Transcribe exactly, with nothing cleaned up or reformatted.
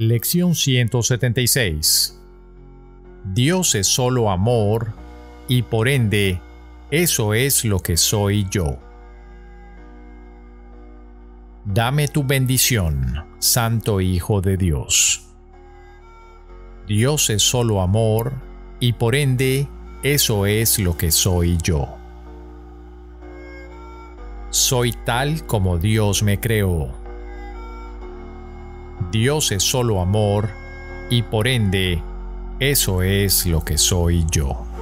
Lección ciento setenta y seis. Dios es solo amor y por ende, eso es lo que soy yo. Dame tu bendición, Santo Hijo de Dios. Dios es solo amor y por ende, eso es lo que soy yo. Soy tal como Dios me creó. Dios es solo amor y por ende, eso es lo que soy yo.